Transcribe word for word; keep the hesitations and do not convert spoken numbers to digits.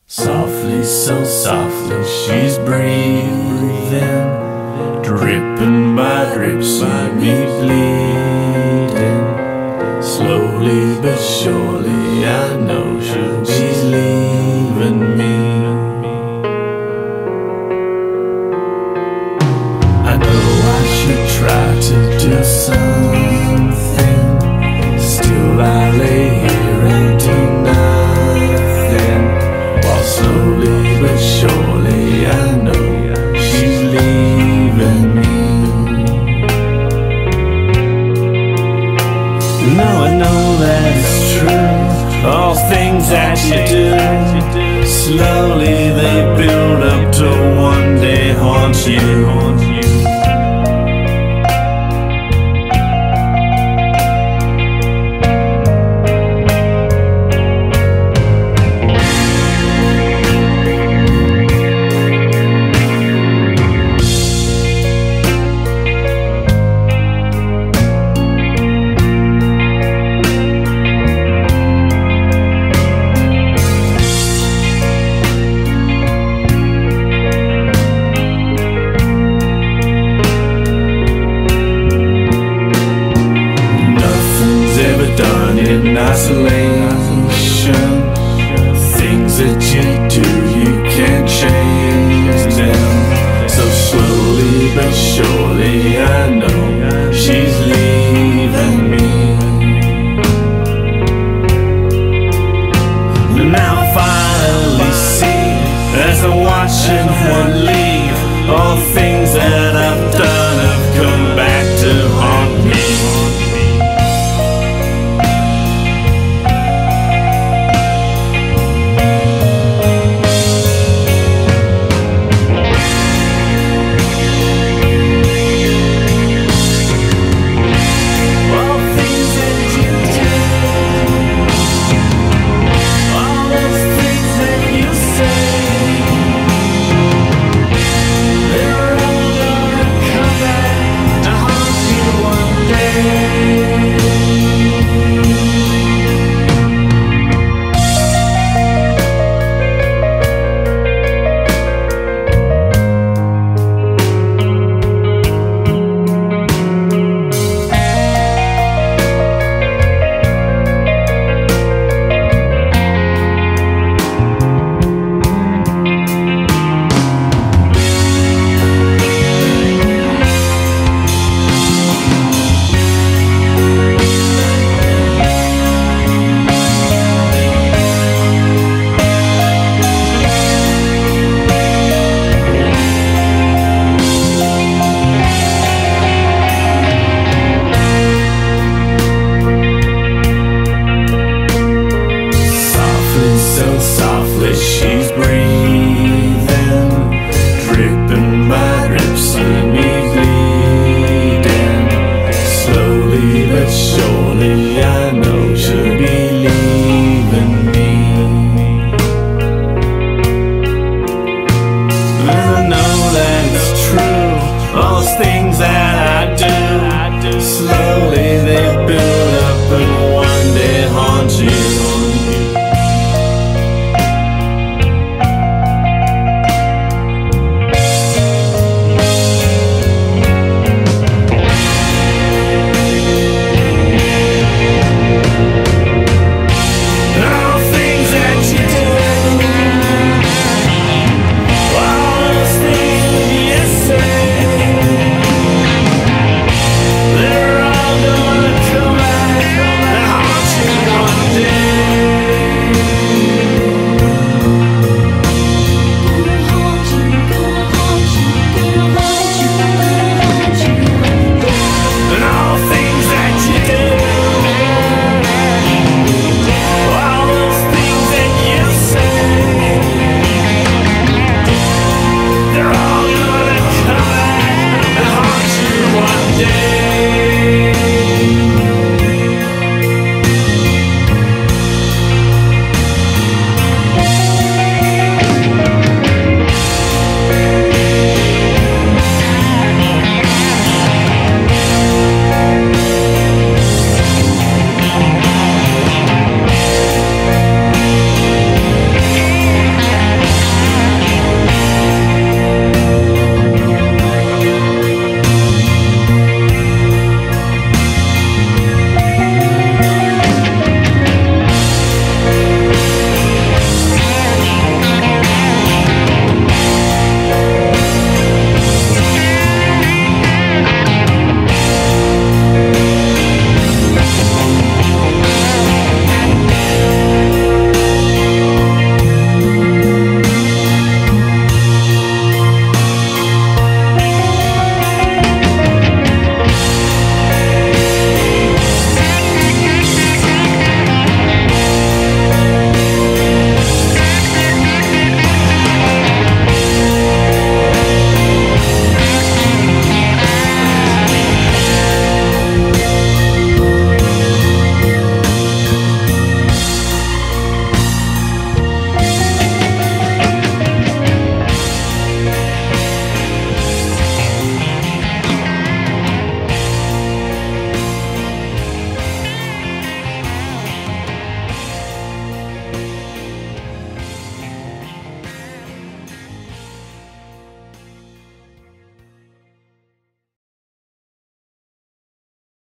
Softly, so softly, she's breathing, dripping by drips, see me bleeding. Slowly but surely, I know she's leaving me. I know I should try to do something, still I lay here and do nothing. Slowly but surely, I know she's leaving me. No, I know that it's true, all things that you do, slowly they build up to one day haunt you. In isolation, things that you do, you can't change them. So slowly but surely, I know she's leaving me. Now I finally see, as I'm watching her leave, all the things that I've done have come back to haunt me. So softly she's breathing,